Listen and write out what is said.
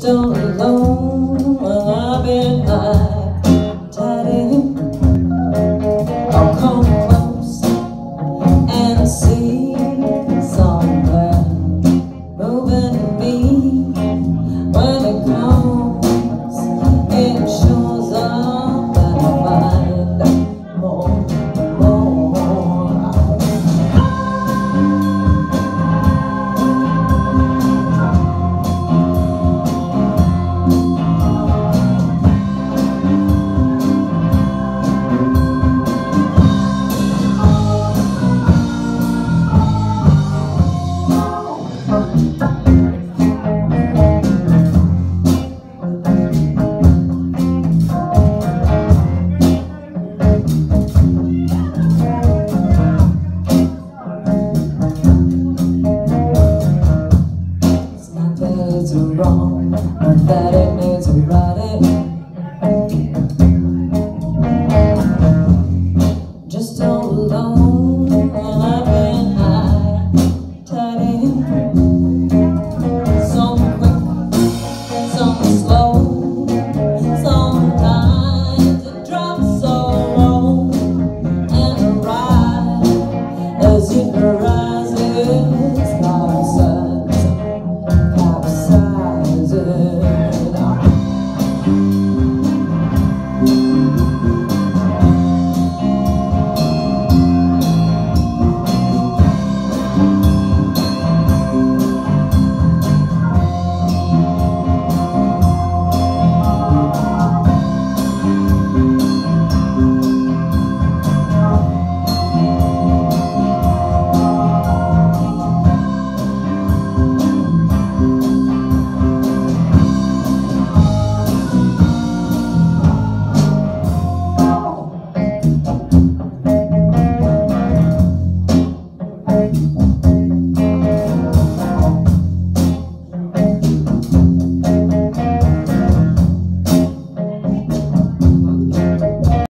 just all alone while I've been tidying. I'll come close and see something moving in me. When it comes, it shows up and I find more. It's wrong, but that it needs righting. Just all alone while I've been tidying. Some quick, some slow. Sometimes it drops so low and rise as it rises. Nonsense.